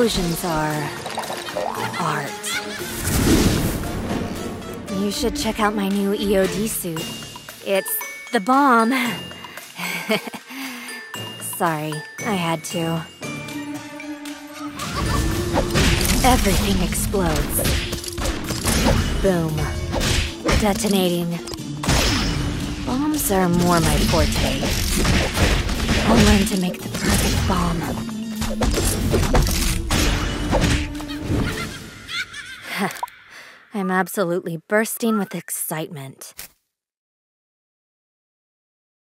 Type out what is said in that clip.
explosions are art. You should check out my new EOD suit. It's the bomb. Sorry, I had to. Everything explodes. Boom. Detonating. Bombs are more my forte. I'll learn to make the perfect bomb. I'm absolutely bursting with excitement.